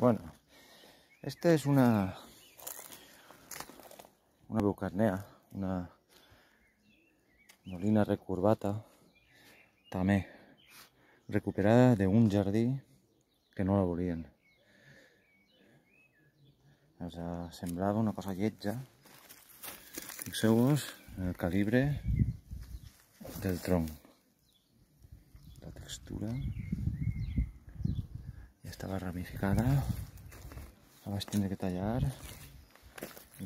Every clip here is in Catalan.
Bueno, esta és una leucarnea, una molina recurvata, també recuperada d'un jardí que no la volien. Els semblava una cosa lletja. Fixeu-vos el calibre del tronc, la textura. Ja estava ramificada, la vaig tindre que tallar i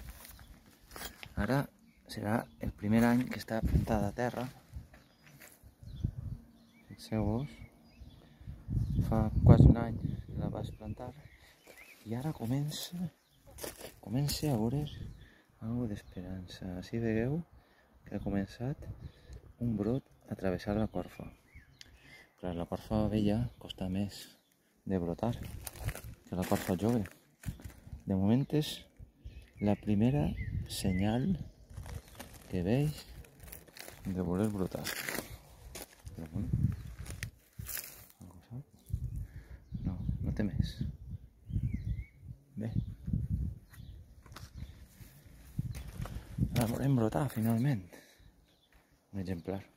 ara serà el primer any que està plantada a terra. Fixeu-vos, fa quasi un any que la vaig plantar i ara comença a veure alguna d'esperança. Així veieu que ha començat un brot a travessar la corfa. Clar, la corfa vella costa més de brotar que la corfa jove. De moment és la primera senyal que veig de voler brotar. Però bueno, algú sap? No, no té més. Bé. La volem brotar finalment. Un exemplar.